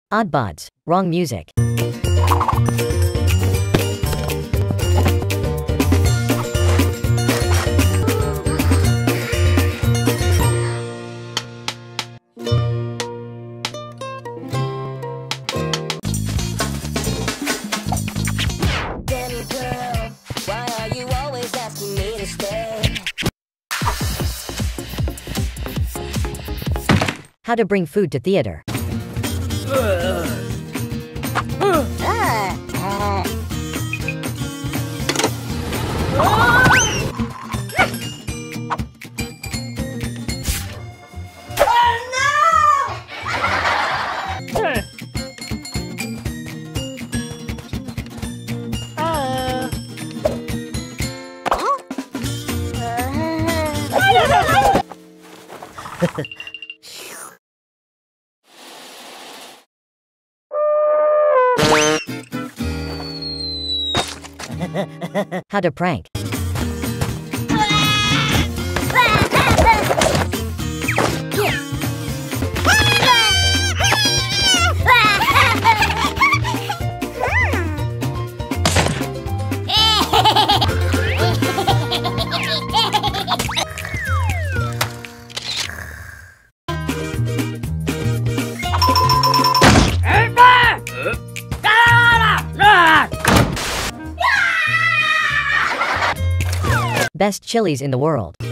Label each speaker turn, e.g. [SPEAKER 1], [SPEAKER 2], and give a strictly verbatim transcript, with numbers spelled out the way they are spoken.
[SPEAKER 1] ODDBODS, wrong music.
[SPEAKER 2] Damn girl, why are you always asking me to stay?
[SPEAKER 1] How to bring food to theater. How to prank. Best chilies in the world.